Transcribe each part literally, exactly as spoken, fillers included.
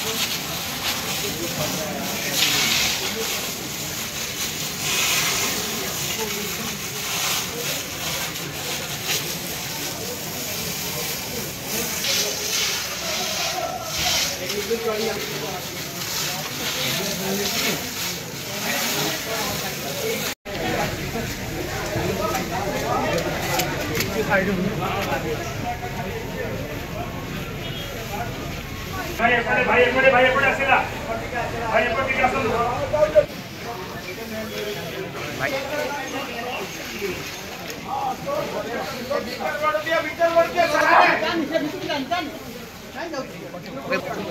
भाई एपटे भाई एपटे भाई एपटे आसिला भाई एपटे के आसन भाई भीतर बढ़ दिया भीतर बढ़ दिया जान से भीतर जान जान नहीं जाऊ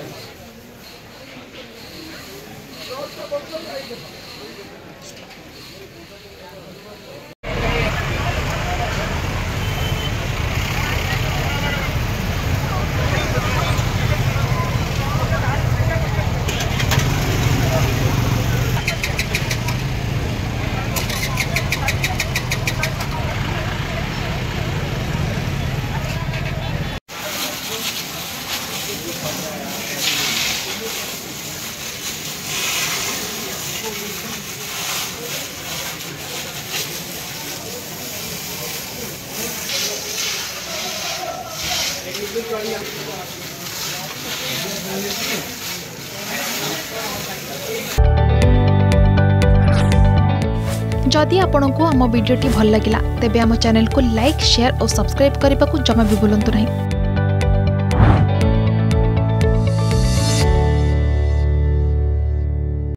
जदि आपंक आम भिडी भल लगा तेब आम चैनल को लाइक शेयर और सब्सक्राइब करने को जमा भी भूलु नहीं।